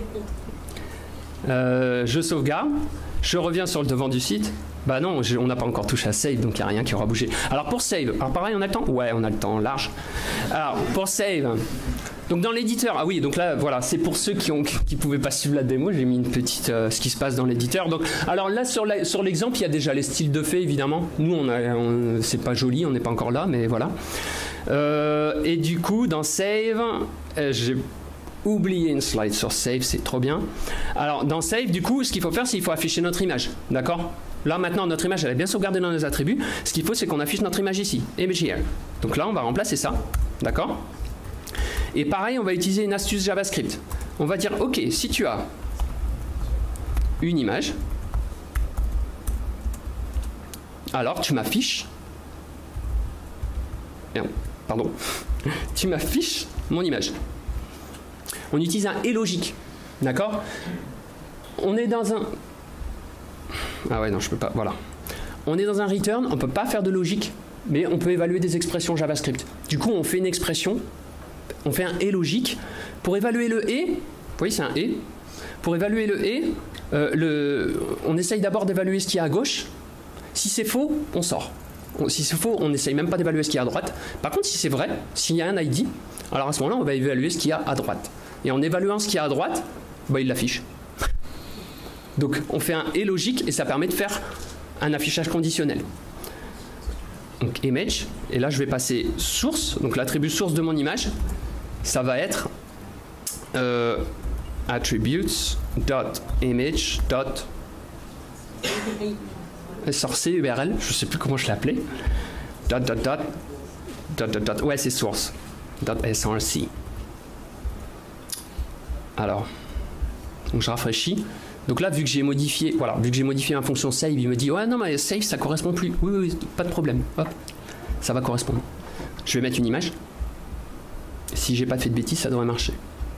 Euh, je sauvegarde. Je reviens sur le devant du site. Bah non, je, on n'a pas encore touché à save, donc il n'y a rien qui aura bougé. Alors pour save, alors pareil, on a le temps? Ouais, on a le temps large. Alors pour save, donc dans l'éditeur, ah oui, donc là, voilà, c'est pour ceux qui ne qui pouvaient pas suivre la démo, j'ai mis une petite, euh, ce qui se passe dans l'éditeur. Donc, alors là, sur l'exemple, sur l'exemple, il y a déjà les styles de fait, évidemment. Nous, on a, on, c'est pas joli, on n'est pas encore là, mais voilà. Euh, et du coup, dans save, euh, j'ai oublié une slide sur save, c'est trop bien. Alors dans save, du coup, ce qu'il faut faire, c'est qu'il faut afficher notre image, d'accord? Là maintenant, notre image, elle est bien sauvegardée dans les attributs. Ce qu'il faut, c'est qu'on affiche notre image ici, image here. Donc là, on va remplacer ça, d'accord? Et pareil, on va utiliser une astuce JavaScript. On va dire, ok, si tu as une image, alors tu m'affiches, pardon, tu m'affiches mon image. On utilise un et logique, d'accord? On est dans un... Ah ouais, non, je peux pas, voilà. On est dans un return, on peut pas faire de logique, mais on peut évaluer des expressions JavaScript. Du coup, on fait une expression, on fait un et logique. Pour évaluer le et, vous voyez, c'est un et. Pour évaluer le et, euh, le... on essaye d'abord d'évaluer ce qu'il y a à gauche. Si c'est faux, on sort. Si c'est faux, on n'essaye même pas d'évaluer ce qu'il y a à droite. Par contre, si c'est vrai, s'il y a un I D, alors à ce moment-là, on va évaluer ce qu'il y a à droite. Et en évaluant ce qu'il y a à droite, bah, il l'affiche. Donc on fait un et logique et ça permet de faire un affichage conditionnel. Donc image, et là je vais passer source, donc l'attribut source de mon image, ça va être euh, attributes.image. src U R L, je sais plus comment je l'ai appelé. Dot, dot, dot, dot, dot, dot, ouais c'est source. Dot src. Alors, donc je rafraîchis. Donc là, vu que j'ai modifié, voilà, vu que j'ai modifié la fonction save, il me dit ouais non mais save ça correspond plus. Oui oui, oui pas de problème. Hop, ça va correspondre. Je vais mettre une image. Si j'ai pas fait de bêtises, ça devrait marcher.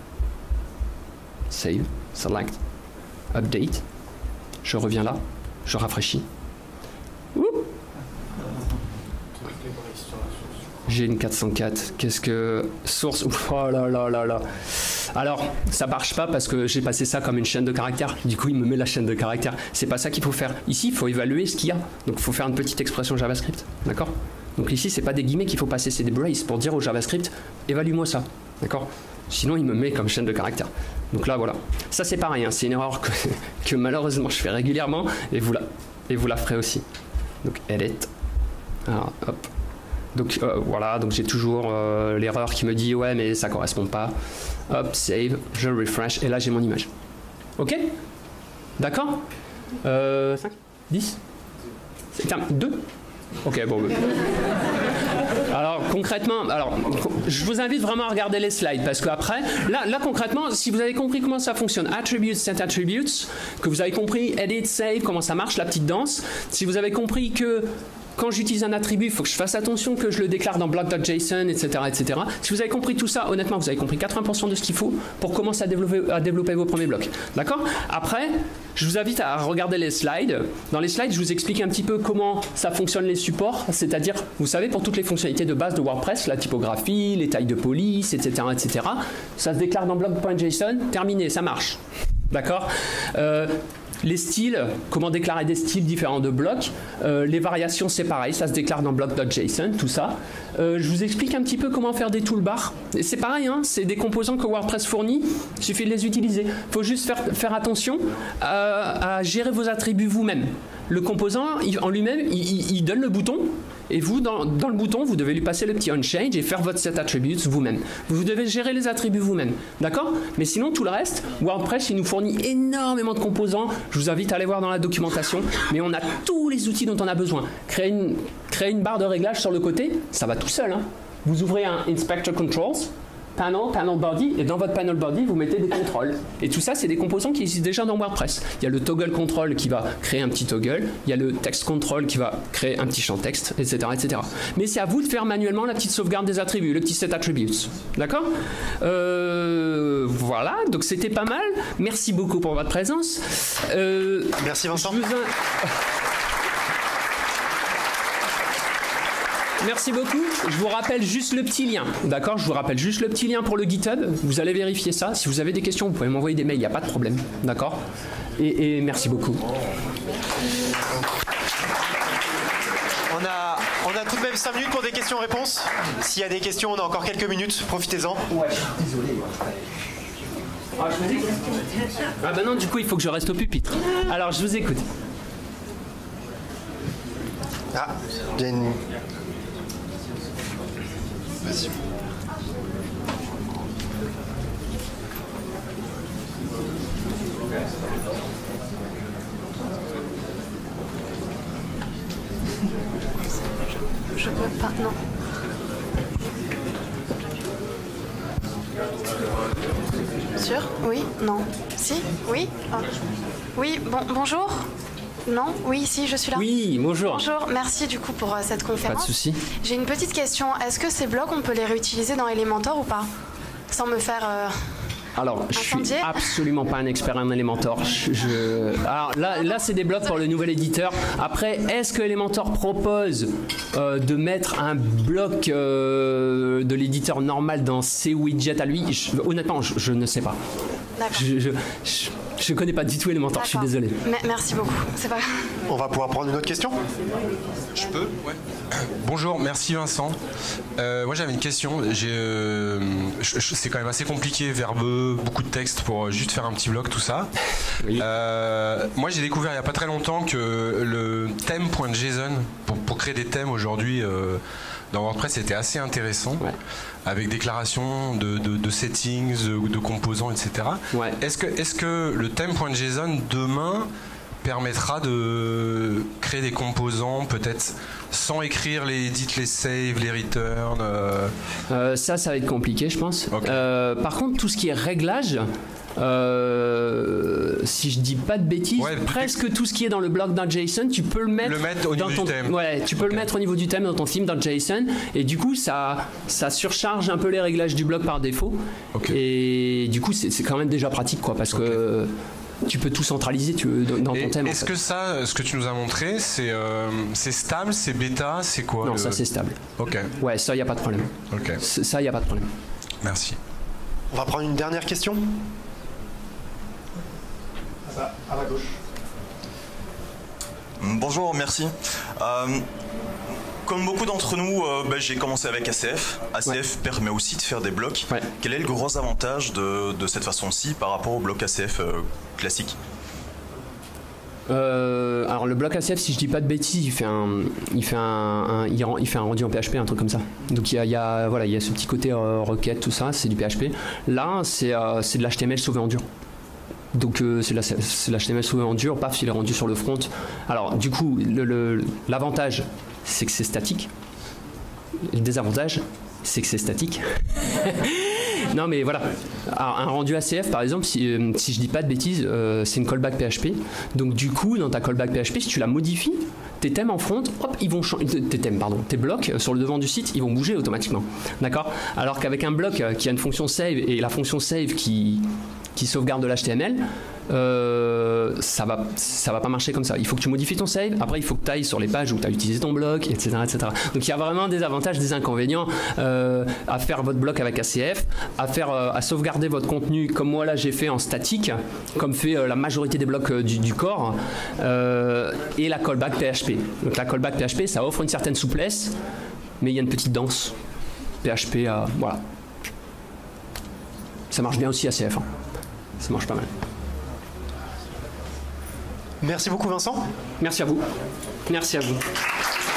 Save, select, update. Je reviens là, je rafraîchis. Ouh. J'ai une quatre cent quatre. Qu'est-ce que source? Oh là là là là. Alors, ça marche pas parce que j'ai passé ça comme une chaîne de caractères. Du coup, il me met la chaîne de caractères. C'est pas ça qu'il faut faire. Ici, il faut évaluer ce qu'il y a. Donc, il faut faire une petite expression JavaScript. D'accord? Donc ici, c'est pas des guillemets qu'il faut passer, c'est des braces pour dire au JavaScript, évalue-moi ça. D'accord? Sinon, il me met comme chaîne de caractères. Donc là, voilà. Ça, c'est pareil. Hein. C'est une erreur que, que malheureusement je fais régulièrement et vous la, et vous la ferez aussi. Donc, edit. Alors, hop. Donc euh, voilà, donc j'ai toujours euh, l'erreur qui me dit ouais mais ça correspond pas. Hop, save, je refresh et là j'ai mon image. Ok? D'accord? euh, cinq, dix, deux. Ok, bon. Alors concrètement, alors je vous invite vraiment à regarder les slides parce qu'après, là, là concrètement, si vous avez compris comment ça fonctionne, attributes, set attributes, que vous avez compris edit, save, comment ça marche la petite danse, si vous avez compris que quand j'utilise un attribut, il faut que je fasse attention que je le déclare dans block.json, et cetera, et cetera. Si vous avez compris tout ça, honnêtement, vous avez compris quatre-vingts pour cent de ce qu'il faut pour commencer à développer, à développer vos premiers blocs. D'accord? Après, je vous invite à regarder les slides. Dans les slides, je vous explique un petit peu comment ça fonctionne les supports, c'est-à-dire, vous savez, pour toutes les fonctionnalités de base de WordPress, la typographie, les tailles de police, et cetera, et cetera. Ça se déclare dans block.json, terminé, ça marche. D'accord? euh, Les styles, comment déclarer des styles différents de blocs. Euh, les variations, c'est pareil, ça se déclare dans block.json, tout ça. Euh, je vous explique un petit peu comment faire des toolbars. C'est pareil, hein, c'est des composants que WordPress fournit, il suffit de les utiliser. Il faut juste faire, faire attention à, à gérer vos attributs vous-même. Le composant, il, en lui-même, il, il, il donne le bouton, et vous, dans, dans le bouton, vous devez lui passer le petit onChange et faire votre set attributes vous-même. Vous devez gérer les attributs vous-même, d'accord? Mais sinon, tout le reste, WordPress, il nous fournit énormément de composants. Je vous invite à aller voir dans la documentation, mais on a tous les outils dont on a besoin. Créer une, créer une barre de réglage sur le côté, ça va tout seul, hein. vous ouvrez un Inspector Controls, Panel, Panel Body, et dans votre Panel Body, vous mettez des contrôles. Et tout ça, c'est des composants qui existent déjà dans WordPress. Il y a le Toggle Control qui va créer un petit toggle, il y a le Text Control qui va créer un petit champ texte, et cetera, et cetera. Mais c'est à vous de faire manuellement la petite sauvegarde des attributs, le petit set attributes. D'accord ? euh, Voilà, donc c'était pas mal. Merci beaucoup pour votre présence. Euh, Merci Vincent. Je vous in... Merci beaucoup. Je vous rappelle juste le petit lien. D'accord ? Je vous rappelle juste le petit lien pour le GitHub. Vous allez vérifier ça. Si vous avez des questions, vous pouvez m'envoyer des mails. Il n'y a pas de problème. D'accord ? et, et merci beaucoup. On a, on a tout de même cinq minutes pour des questions-réponses. S'il y a des questions, on a encore quelques minutes. Profitez-en. Ouais, désolé. Ah, je vous écoute. Ah ben non, du coup, il faut que je reste au pupitre. Alors, je vous écoute. Ah, il y a une... Vas-y. Je peux pas, non. Sûr ? Oui ? Non. Si ? Oui ? Ah. Oui, bon, bonjour ? Non ? Oui, si, je suis là. Oui, bonjour. Bonjour, merci du coup pour euh, cette conférence. Pas de souci. J'ai une petite question. Est-ce que ces blocs, on peut les réutiliser dans Elementor ou pas ? Sans me faire... Euh... Alors, je suis Incendié. absolument pas un expert en Elementor. Je, je... Alors là, là c'est des blocs pour le nouvel éditeur. Après, est-ce que Elementor propose euh, de mettre un bloc euh, de l'éditeur normal dans ses widgets à lui ? je, Honnêtement, je, je ne sais pas. D'accord. Je, je, je, je connais pas du tout Elementor, je suis désolé. M- merci beaucoup. C'est pas grave. On va pouvoir prendre une autre question ? Je peux ? Ouais. Bonjour, merci Vincent. Euh, moi j'avais une question. J'ai, euh, je- je- c'est quand même assez compliqué, verbeux, beaucoup de texte pour juste faire un petit bloc, tout ça. Oui. Euh, moi j'ai découvert il n'y a pas très longtemps que le theme.json, pour, pour créer des thèmes aujourd'hui euh, dans WordPress, c'était assez intéressant. Ouais. Avec déclaration de, de, de settings, de, de composants, et cetera. Ouais. Est-ce que, est-ce que le theme.json demain permettra de créer des composants peut-être sans écrire les edits, les saves, les returns euh... Euh, ça, ça va être compliqué, je pense. Ok. Euh, par contre, tout ce qui est réglage, euh, si je dis pas de bêtises, Ouais, presque tout ce qui est dans le bloc d'un JSON, tu peux le mettre, Le mettre au dans niveau ton du thème. Ouais, tu peux Ok. le mettre au niveau du thème dans ton theme dans JSON, et du coup, ça, ça surcharge un peu les réglages du bloc par défaut. Ok. Et du coup, c'est c'est quand même déjà pratique, quoi, parce que tu peux tout centraliser tu, dans dans ton Et thème. en est-ce fait. que ça, ce que tu nous as montré, c'est euh, c'est stable, c'est bêta, c'est quoi Non, le- ça c'est stable. Ok, Ouais, ça, il n'y a pas de problème. ok, C- Ça, il n'y a pas de problème. merci. On va prendre une dernière question. À ma gauche. Bonjour, merci. Euh, comme beaucoup d'entre nous, euh, ben, j'ai commencé avec A C F. A C F Ouais. permet aussi de faire des blocs. Ouais. Quel est le gros avantage de, de cette façon-ci par rapport au bloc A C F euh, classique ? Euh, alors le bloc A C F, si je dis pas de bêtises, il fait un, il fait un, un- il, rend- il fait un rendu en P H P, un truc comme ça. Donc il y a, il y a- voilà, il y a ce petit côté euh, requête, tout ça, c'est du P H P. Là, c'est euh, c'est de l'H T M L sauvé en dur. Donc euh, c'est de la- c'est de l'H T M L sauvé en dur, paf, il est rendu sur le front. Alors du coup, le- le- l'avantage, c'est que c'est statique. Le désavantage, c'est que c'est statique. Non mais voilà, alors, un rendu A C F par exemple, si, euh, si je dis pas de bêtises, euh, c'est une callback P H P. Donc du coup, dans ta callback P H P, si tu la modifies, tes thèmes en front, hop, ils vont changer. Tes thèmes, pardon, tes blocs euh, sur le devant du site, ils vont bouger automatiquement. D'accord ? Alors qu'avec un bloc euh, qui a une fonction save et la fonction save qui, qui sauvegarde de l'H T M L, euh, ça va, ça va pas marcher comme ça. Il faut que tu modifies ton save. Après, il faut que tu ailles sur les pages où tu as utilisé ton bloc, et cetera, et cetera. Donc, il y a vraiment des avantages, des inconvénients euh, à faire votre bloc avec A C F, à faire, euh, à sauvegarder votre contenu comme moi là j'ai fait en statique, comme fait euh, la majorité des blocs euh, du, du corps, euh, et la callback P H P. Donc, la callback P H P, ça offre une certaine souplesse, mais il y a une petite danse. P H P, euh, voilà. Ça marche bien aussi A C F. Hein. Ça marche pas mal. Merci beaucoup Vincent. Merci à vous. Merci à vous.